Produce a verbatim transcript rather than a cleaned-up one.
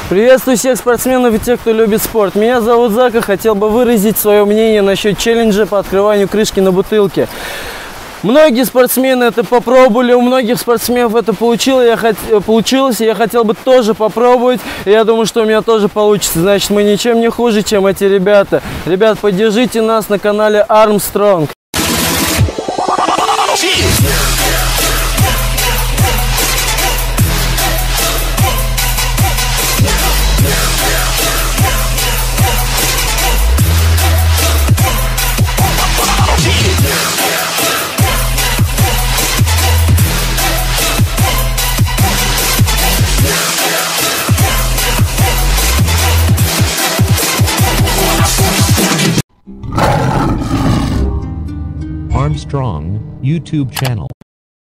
Приветствую всех спортсменов и тех, кто любит спорт. Меня зовут Зак, и хотел бы выразить свое мнение насчет челленджа по открыванию крышки на бутылке. Многие спортсмены это попробовали, у многих спортсменов это получилось, я хот... получилось, и я хотел бы тоже попробовать. И я думаю, что у меня тоже получится. Значит, мы ничем не хуже, чем эти ребята. Ребят, поддержите нас на канале Armstrong. Armstrong YouTube channel.